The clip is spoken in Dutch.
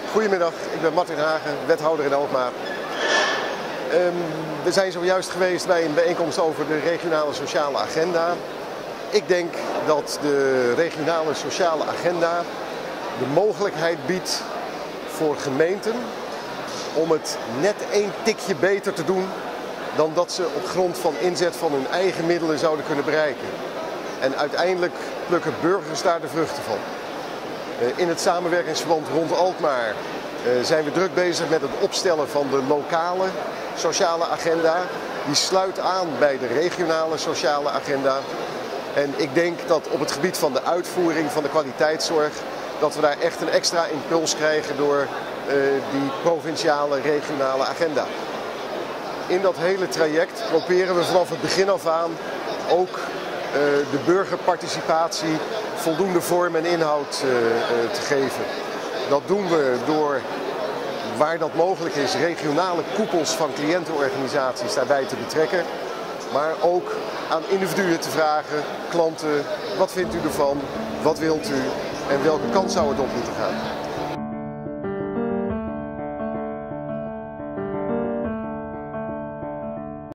Goedemiddag, ik ben Martin Hagen, wethouder in Alkmaar. We zijn zojuist geweest bij een bijeenkomst over de regionale sociale agenda. Ik denk dat de regionale sociale agenda de mogelijkheid biedt voor gemeenten om het net één tikje beter te doen dan dat ze op grond van inzet van hun eigen middelen zouden kunnen bereiken. En uiteindelijk plukken burgers daar de vruchten van. In het samenwerkingsverband rond Alkmaar zijn we druk bezig met het opstellen van de lokale sociale agenda. Die sluit aan bij de regionale sociale agenda. En ik denk dat op het gebied van de uitvoering van de kwaliteitszorg, dat we daar echt een extra impuls krijgen door die provinciale, regionale agenda. In dat hele traject proberen we vanaf het begin af aan ook de burgerparticipatie voldoende vorm en inhoud te geven. Dat doen we door, waar dat mogelijk is, regionale koepels van cliëntenorganisaties daarbij te betrekken. Maar ook aan individuen te vragen, klanten, wat vindt u ervan, wat wilt u en welke kant zou het op moeten gaan.